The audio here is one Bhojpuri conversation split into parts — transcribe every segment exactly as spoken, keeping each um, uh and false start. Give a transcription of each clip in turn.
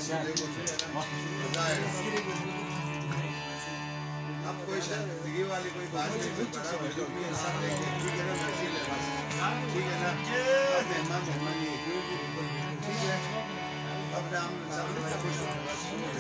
अब कोई शर्मिंदगी वाली कोई बात नहीं, कोई बड़ा बुजुर्ग नहीं है, सब देखें ठीक है ना, नशील है बस, ठीक है ना, अब मेहमान मेहमानी ठीक है, अब राम सब लोग खुश हो बस।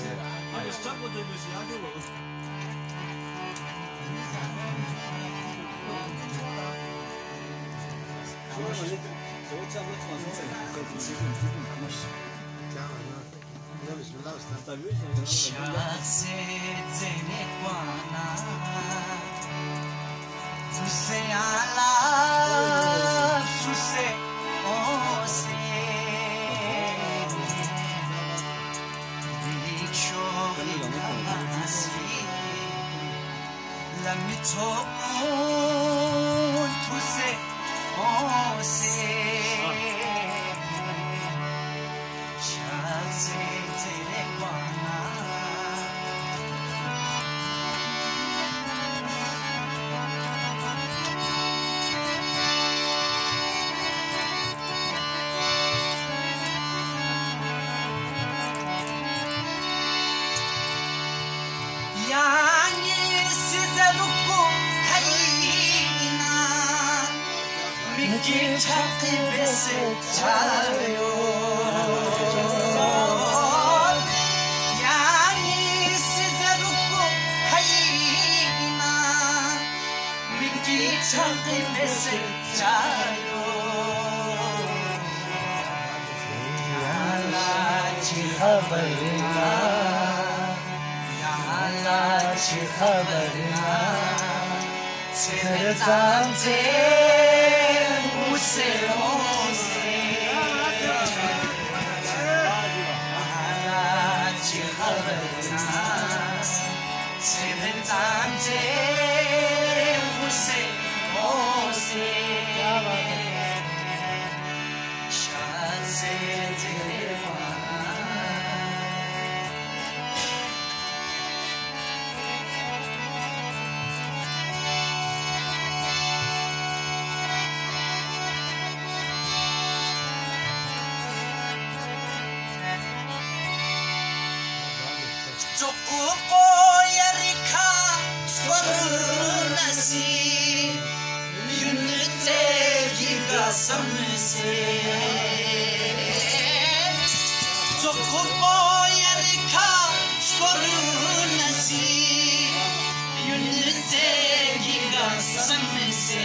Şahse zenek bana Tuse ala Suse ose Dik şoğli kalasi Lami tokun Tuse ose Şahse zenek bana Yani size ruku kayina Miki çakı besi çağırıyor Yani size ruku kayina Miki çakı besi çağırıyor Yalancı haberina Yalancı haberina Tere zanze Use ose Yalancı haberina Tere zanze Use ose Şanse tere Cukupo yarika swarunasi Yunite giga samse Cukupo yarika swarunasi Yunite giga samse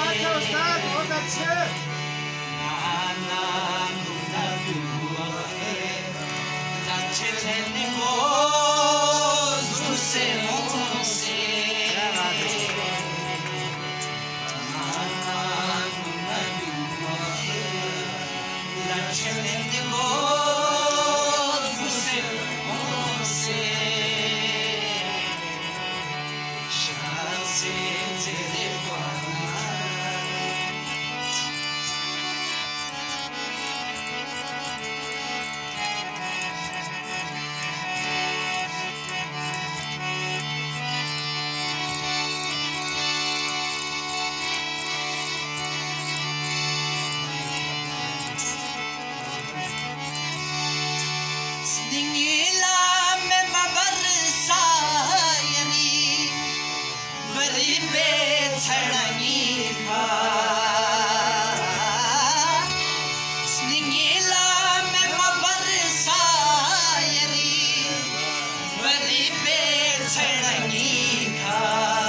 Nana nuna duwa La chelene go Zuse monse Nana nuna duwa La chelene go Zuse monse Şanse tere bana Sningila me mabarsa yari bari be chadani kha Sningila me mabarsa yari bari be chadani kha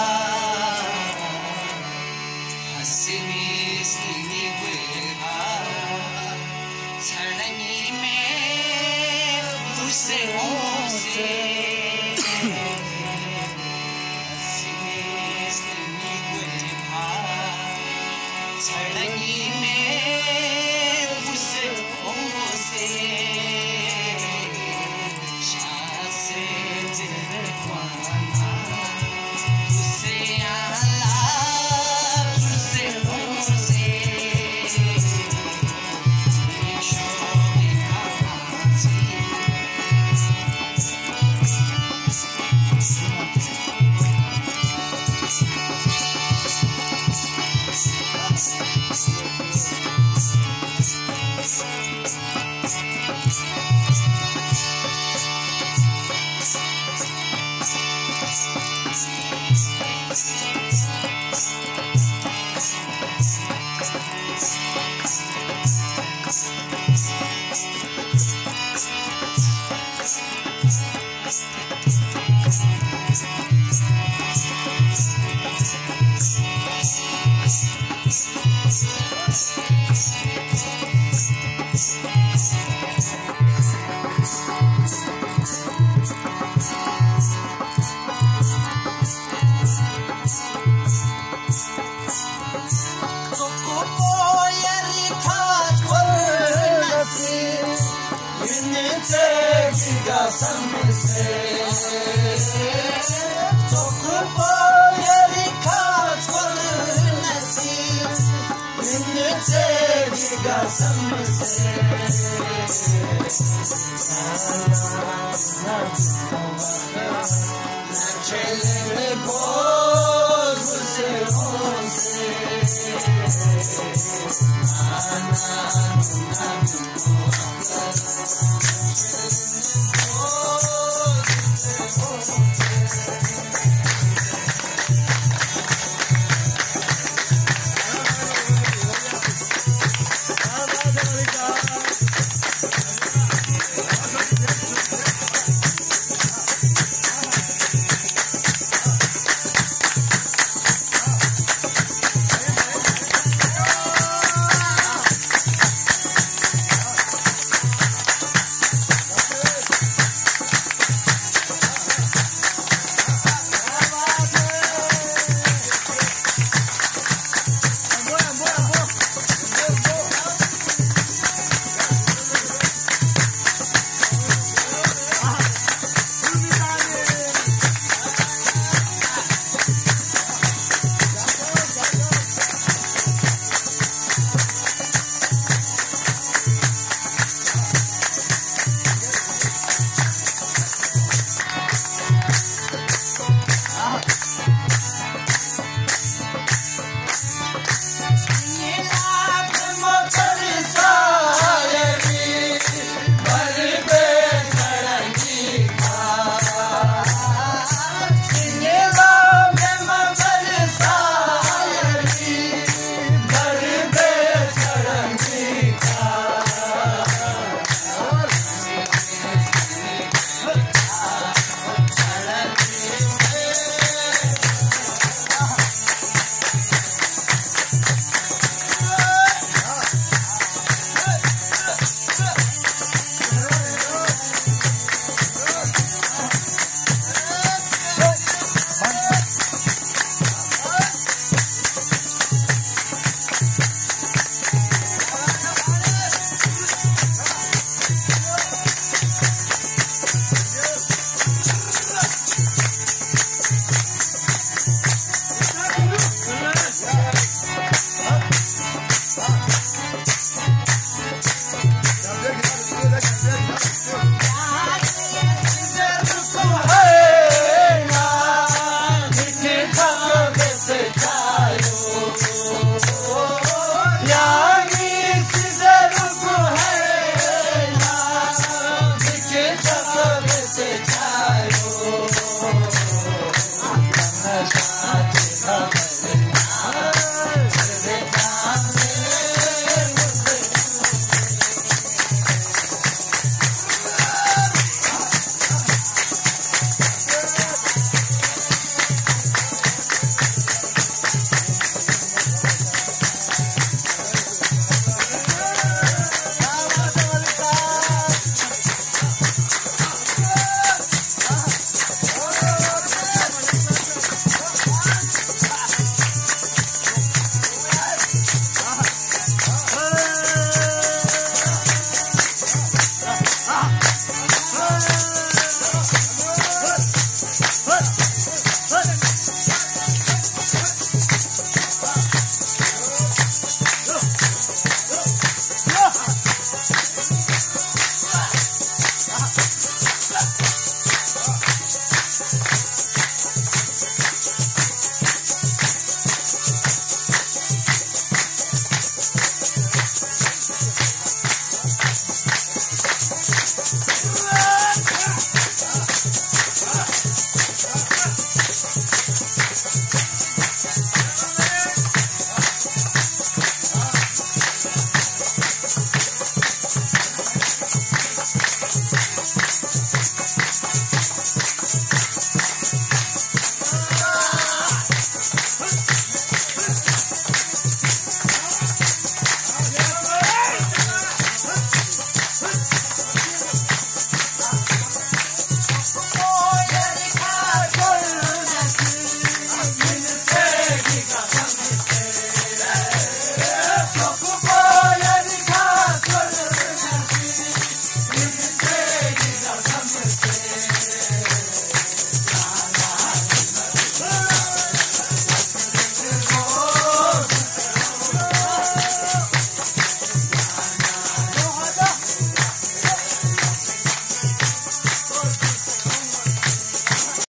hasini sini gulha chadani me Say çekti kasımse Sokup o yeri kaç kolu nasip Ünlü çekti kasımse Nakçeleri boz bu sevose Ana